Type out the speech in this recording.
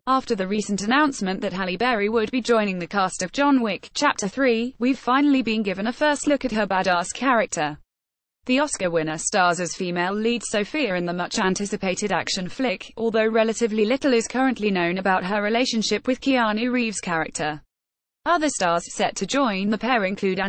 After the recent announcement that Halle Berry would be joining the cast of John Wick, Chapter 3, we've finally been given a first look at her badass character. The Oscar winner stars as female lead Sophia in the much-anticipated action flick, although relatively little is currently known about her relationship with Keanu Reeves' character. Other stars set to join the pair include